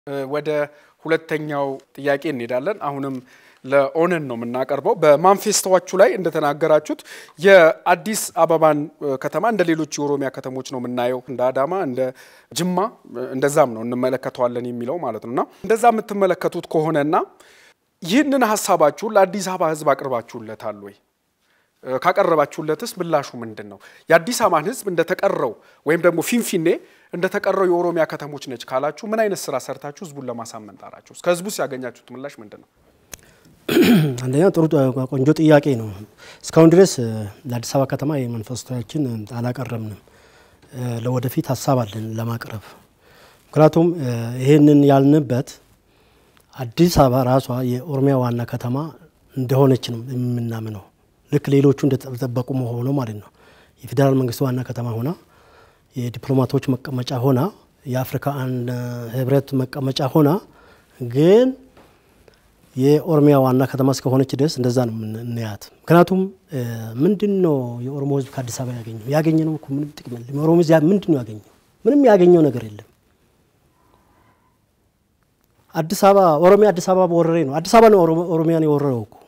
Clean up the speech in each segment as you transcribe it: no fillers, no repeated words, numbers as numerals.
ወደ ሁለተኛው ጥያቄ እንሄዳለን አሁንም ለኦነን ነው የምናቀርበው በማንፌስቶዋቹ ላይ እንደተናገራችሁት የአዲስ አበባን ከተማ እንደ ሌሎች የኦሮሚያ ከተሞች ነው የምናየው እንደ አዳማ እንደ ጅማ እንደዛም ነው እንመለከተዋለን የሚለው ማለት ነውና እንደዛ የምትመለከቱት ከሆነና ይህንን ሐሳባችሁ ለአዲስ አበባ ህዝብ አቅርባችሁለታል ወይ ካቀረባችሁለትስ ምላሹ ምንድነው የአዲስ አበባን ህዝብ እንደተቀረው ወይም ደግሞ ፊንፊኔ እንደተቀረው የኦሮሚያ ከተሞች ነች ካላችሁ ምን አይነት ስራ ሰርታችሁ ህዝቡን ለማሳመን ጣራችሁ ከህዝቡስ ያገኛችሁት ምላሽ ምንድነው አንደኛ ጥሩ ቆንጆ ጥያቄ ነው እስካሁን ድረስ ለአዲስ አበባ ከተማ የማንፌስቶያችን አላቀረብንም ለወደፊት ሐሳብ አለን ለማቅረብ ምክንያቱም ይሄንን ያልንበት አዲስ አበባ ራሷ የኦሮሚያ ዋና ከተማ እንደሆነች ነው የምናምነው ልክ ሌሎቹ እንደተጠበቁ ሆኖ ማለት ነው የፌደራል መንግስት ዋና ከተማ ሆና የዲፕሎማቶች መቀመጫ ሆና የአፍሪካ ህብረት መቀመጫ ሆና ግን የኦሮሚያ ዋና ከተማ እስከሆነች ድረስ እንደዛ ነው እንያት ምክንያቱም ምንድነው የኦሮሞ ህዝብ ከአዲስ አበባ ያገኘው እኮ ምንም ጥቅም የለም የኦሮሞ ህዝብ ምንድነው ያገኘው ምንም ያገኘው ነገር የለም አዲስ አበባ ኦሮሚያ አዲስ አበባ ወረሬ ነው አዲስ አበባ ነው ኦሮሚያን የወረረው እኮ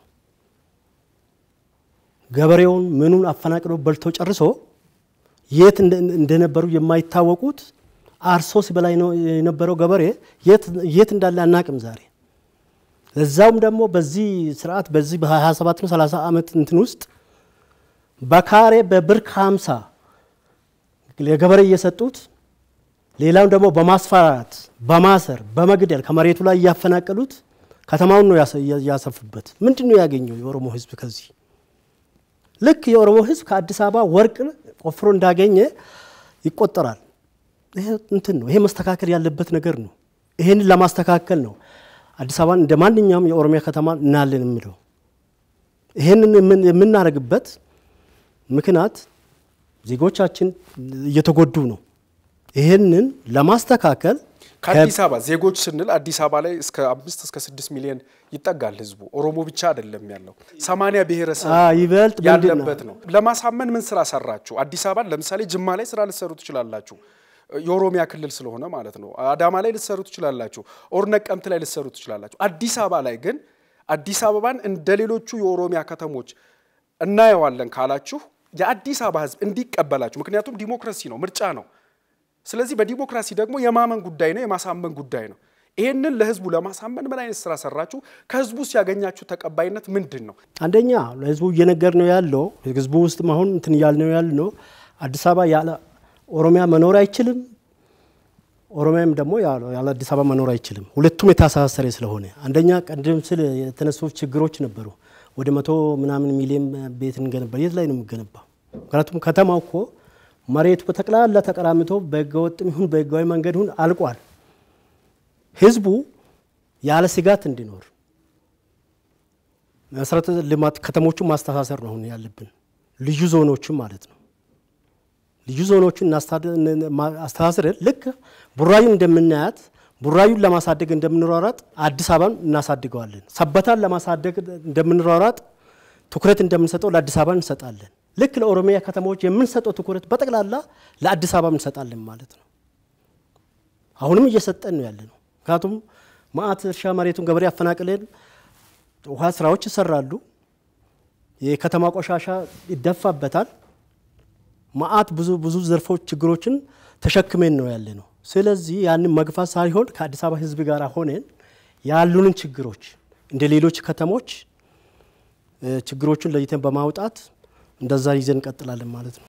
ገበሬውን ምኑን አፈናቅለው በልቶ ጨርሶ የት እንደነበሩ የማይታወቁት አርሶ ሲበላይ ነው የነበረው ገበሬ የት እንዳለ አናቅም ዛሬ ለዛውም ደግሞ በዚህ ስርዓት በዚህ በ27 30 አመት እንትን ውስጥ በካሬ በብር 50 ለገበሬ እየሰጡት ሌላው ደግሞ በማስፈራራት በማሰር በመግደል ከመሬቱ ላይ ያፈናቀሉት ከተማውን ነው ያሰፉበት ምንድነው ያገኘው የኦሮሞ ህዝብ ከዚህ ልክ የኦሮሞ ህዝብ ከአዲስ አበባ ወርቅ ቆፍሮ እንዳገኘ ይቆጠራል ይሄ እንትን ነው ይሄ መስተካከል ያለበት ነገር ነው ይሄን ለማስተካከል ነው አዲስ አበባን እንደማንኛውም የኦሮሚያ ከተማ እናለን የሚለው ይሄንን የምናረግበት ምክንያት ዜጎቻችን እየተጎዱ ነው ይሄንን ለማስተካከል ከአዲስ አበባ ዜጎች ስንል አዲስ አበባ ላይ እስከ 5 እስከ 6 ሚሊዮን ይጠጋል ህዝቡ ኦሮሞ ብቻ አይደለም ያለው 80 ብሔረሰብ ይበልጥ ያለበት ነው ለማሳመን ምን ስራ ሰራችሁ አዲስ አበባን ለምሳሌ ጅማ ላይ ስራ ልትሰሩ ትችላላችሁ የኦሮሚያ ክልል ስለሆነ ማለት ነው አዳማ ላይ ልትሰሩ ትችላላችሁ ኦርነቀምት ላይ ልትሰሩ ትችላላችሁ አዲስ አበባ ላይ ግን አዲስ አበባን እንደሌሎቹ የኦሮሚያ ከተሞች እናየዋለን ካላችሁ የአዲስ አበባ ህዝብ እንዲቀበላችሁ ምክንያቱም ዲሞክራሲ ነው ምርጫ ነው ስለዚህ በዲሞክራሲ ደግሞ የማመን ጉዳይ ነው የማሳመን ጉዳይ ነው ይሄንን ለህዝቡ ለማሳመን ምን አይነት ስራ ሰራችሁ ከህዝቡስ ያገኛችሁ ተቀባይነት ምንድነው አንደኛ ለህዝቡ እየነገር ነው ያለው ህዝቡ ውስጥ ማሁን እንትን ያልነው ያልነው አዲስ አበባ ያለ ኦሮሚያ መኖር አይችልም ኦሮሚያም ደግሞ ያለ አዲስ አበባ መኖር አይችልም ሁለቱም የታሳሰረ ስለሆነ አንደኛ ቀደም ስለ የተነሱ ችግሮች ነበሩ ወደ 100 ምናምን ሚሊዮን ቤት እንገነባ የት ላይ ነው የሚገነባው ምክንያቱም ከተማው እኮ መሬቱ በተቀላላ ተቀራምቶ በህገወጥም ይሁን በህጋዊ መንገድ ይሁን አልቋል ህዝቡ ያለ ስጋት እንዲኖር መሰረተ ልማት ከተሞቹ ማስተሳሰር ነው ያለብን ልዩ ዞኖቹ ማለት ነው ልዩ ዞኖቹን አስተሳሰር ልክ ቡራዩን እንደምናያት ቡራዩን ለማሳደግ እንደምንሯሯጥ አዲስ አበባን እናሳድገዋለን ሰበታን ለማሳደግ እንደምንሯሯጥ ትኩረት እንደምንሰጠው ለአዲስ አበባ እንሰጣለን ልክ ለኦሮሚያ ከተሞች የምንሰጠው ትኩረት በጠቅላላ ለአዲስ አበባ እንሰጣለን ማለት ነው አሁንም እየሰጠን ነው ያለነው ምክንያቱም ማአት እርሻ መሬቱን ገበሬ አፈናቅለን ውሃ ስራዎች ይሰራሉ የከተማ ቆሻሻ ይደፋበታል ማአት ብዙ ዘርፎች ችግሮችን ተሸክመን ነው ያለነው ስለዚህ ያን መግፋት ሳይሆን ከአዲስ አበባ ህዝብ ጋር ሆነን ያሉንን ችግሮች እንደ ሌሎች ከተሞች ችግሮችን ለይተን በማውጣት እንደዛ ይዘን እንቀጥላለን ማለት ነው